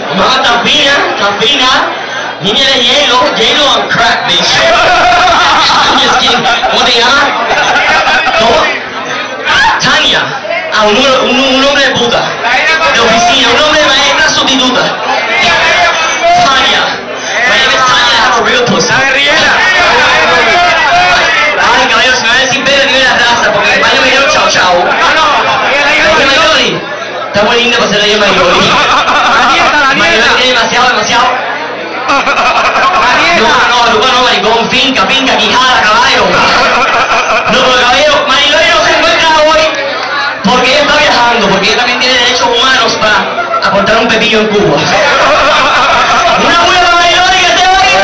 Mamá tan fina. Niña de hielo on crack, bitch. I'm just kidding. ¿Cómo te llamas? ¿Cómo? Tania. Ah, un nombre de puta. De oficina, un nombre de maestra sustituta. Tania. My name is Tania, I have a real pussy. Ay, caballero, se me va a decir Pedro ni la raza, porque el baño me dijeron chao chao. Está muy linda para ser la llama de Yoli. Mayoli tiene demasiado. No, Luca no, maricón, finca, quijada, caballo. No, pero caballero, Mariloli no se encuentra hoy porque ella está viajando, porque ella también tiene derechos humanos para aportar un pepillo en Cuba. ¡Una buena para Mariloli que esté hoy!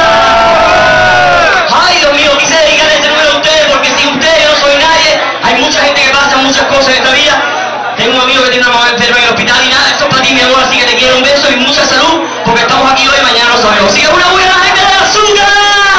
Ay, Dios mío, quise dedicarle este número a ustedes porque sin ustedes yo no soy nadie. Hay mucha gente que pasa muchas cosas en esta vida. Tengo un amigo que tiene una mamá enferma en el hospital y nada, esto es para ti, mi amor, así que te quiero un beso y mucha salud, porque estamos aquí hoy y mañana no sabemos. Así que una buena gente de azúcar.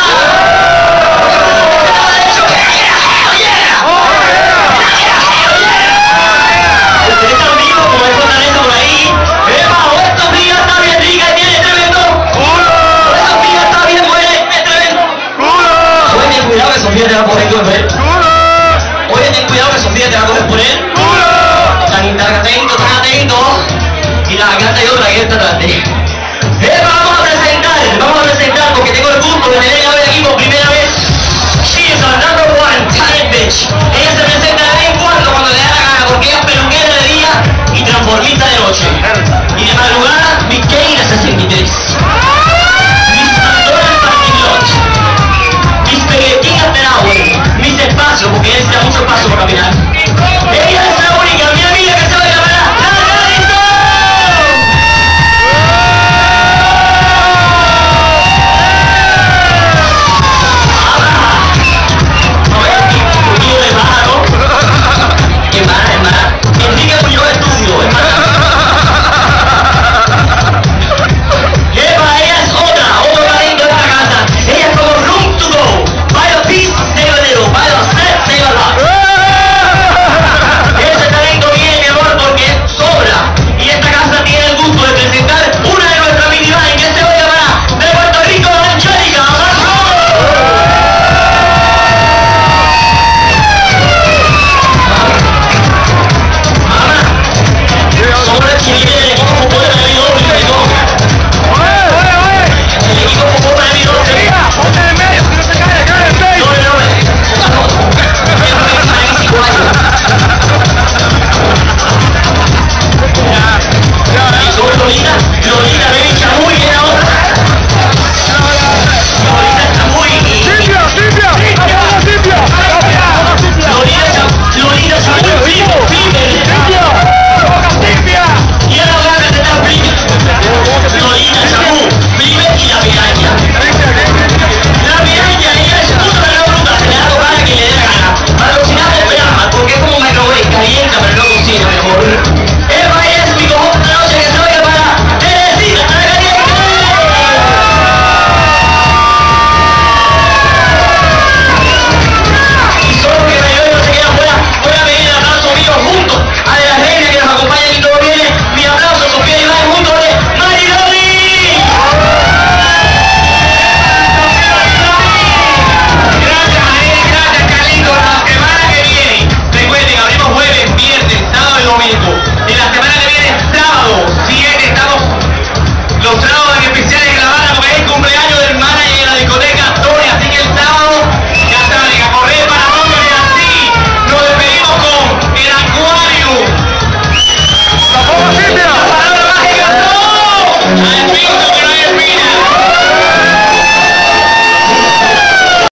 Ustedes están vivos como es fortaleza por ahí. Bajo estos días está bien rica y tiene tremendo culo. Por estos días está bien buena y tiene tremendo culo. Oye, ten cuidado que Sofía te va a coger por él. Oye, ten cuidado que Sofía te va a coger por él. Tan atento. Y la garganta y otra que está tarde. Vamos a presentar porque tengo el gusto de tener hoy aquí por primera vez. She is our number one talent bitch. Ella se presenta de vez en cuando le da la gana porque ella es peluquera de día y transformista de noche.